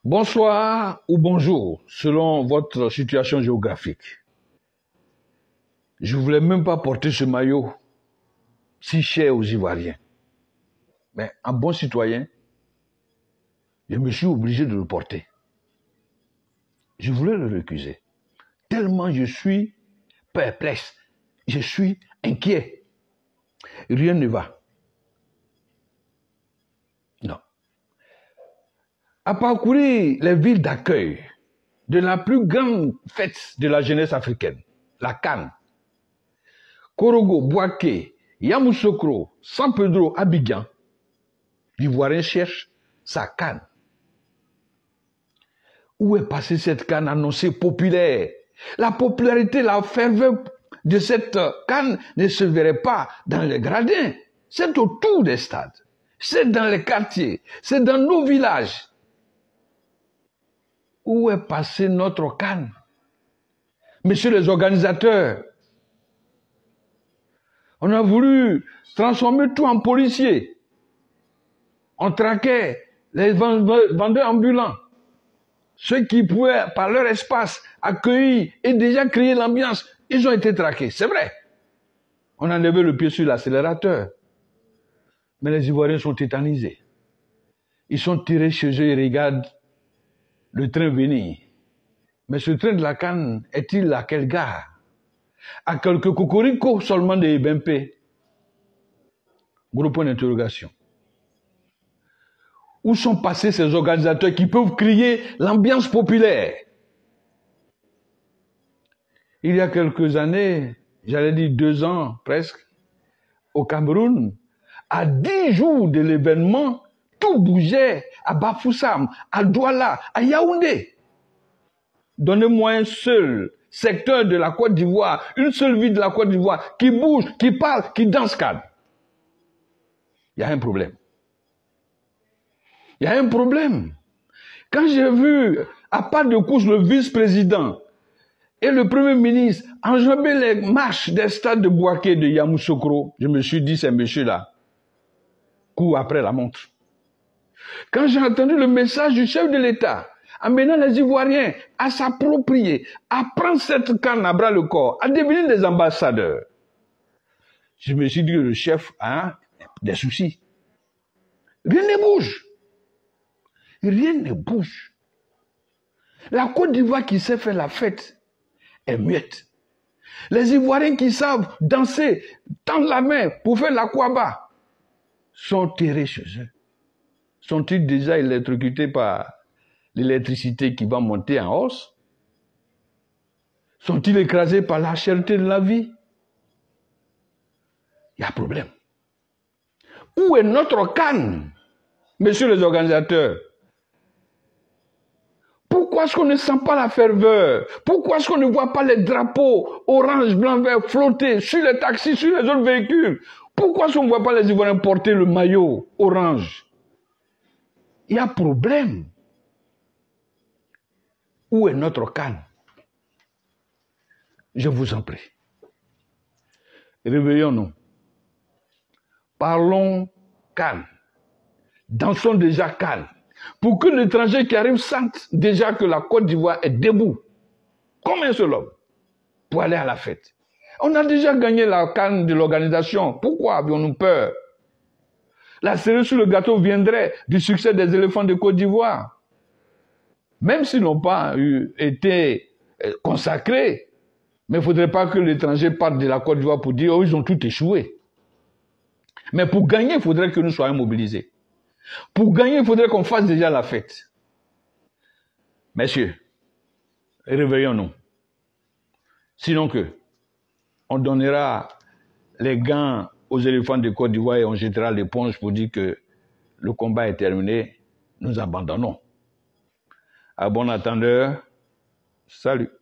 Bonsoir ou bonjour, selon votre situation géographique. Je ne voulais même pas porter ce maillot si cher aux Ivoiriens. Mais en bon citoyen, je me suis obligé de le porter. Je voulais le récuser. Tellement je suis perplexe, je suis inquiet. Rien ne va. Non. À parcourir les villes d'accueil de la plus grande fête de la jeunesse africaine, la CAN, Korogo, Bouaké, Yamoussoukro, San Pedro, Abidjan, l'Ivoirien cherche sa CAN. Où est passée cette CAN annoncée populaire? La popularité, la ferveur de cette CAN ne se verrait pas dans les gradins. C'est autour des stades. C'est dans les quartiers. C'est dans nos villages. Où est passée notre CAN? Messieurs les organisateurs, on a voulu transformer tout en policiers. On traquait les vendeurs ambulants. Ceux qui pouvaient, par leur espace, accueillir et déjà créer l'ambiance, ils ont été traqués. C'est vrai. On a levé le pied sur l'accélérateur. Mais les Ivoiriens sont tétanisés. Ils sont tirés chez eux et regardent le train venir. Mais ce train de la CAN est-il à quelle gare? À quelques cocoricots seulement de BMP. Gros point d'interrogation. Où sont passés ces organisateurs qui peuvent crier l'ambiance populaire? Il y a quelques années, j'allais dire 2 ans presque, au Cameroun, à 10 jours de l'événement, tout bougeait à Bafoussam, à Douala, à Yaoundé. Donnez-moi un seul secteur de la Côte d'Ivoire, une seule ville de la Côte d'Ivoire qui bouge, qui parle, qui danse calme. Il y a un problème. Il y a un problème. Quand j'ai vu, à part de course, le vice-président et le premier ministre enjamber les marches des stades de Bouaké de Yamoussoukro, je me suis dit, ces messieurs-là courent après la montre. Quand j'ai entendu le message du chef de l'État, amenant les Ivoiriens à s'approprier, à prendre cette canne à bras le corps, à devenir des ambassadeurs, je me suis dit que le chef a des soucis. Rien ne bouge. Rien ne bouge. La Côte d'Ivoire qui sait faire la fête est muette. Les Ivoiriens qui savent danser, tendre la main pour faire la kwaba, sont terrés chez eux. Sont-ils déjà électrocutés par l'électricité qui va monter en hausse? Sont-ils écrasés par la cherté de la vie? Il y a un problème. Où est notre CAN, messieurs les organisateurs? Pourquoi est-ce qu'on ne sent pas la ferveur? Pourquoi est-ce qu'on ne voit pas les drapeaux orange, blanc, vert flotter sur les taxis, sur les autres véhicules? Pourquoi est-ce qu'on ne voit pas les Ivoiriens porter le maillot orange? Il y a problème. Où est notre CAN? Je vous en prie. Réveillons-nous. Parlons CAN. Dansons déjà CAN. Pour que l'étranger qui arrive sente déjà que la Côte d'Ivoire est debout, comme un seul homme, pour aller à la fête. On a déjà gagné la CAN de l'organisation. Pourquoi avions-nous peur? La cerise sur le gâteau viendrait du succès des éléphants de Côte d'Ivoire. Même s'ils n'ont pas été consacrés, mais il ne faudrait pas que l'étranger parte de la Côte d'Ivoire pour dire « oh, ils ont tout échoué ». Mais pour gagner, il faudrait que nous soyons mobilisés. Pour gagner, il faudrait qu'on fasse déjà la fête. Messieurs, réveillons-nous. Sinon que, on donnera les gants aux éléphants de Côte d'Ivoire et on jettera l'éponge pour dire que le combat est terminé, nous abandonnons. À bon attendeur, salut.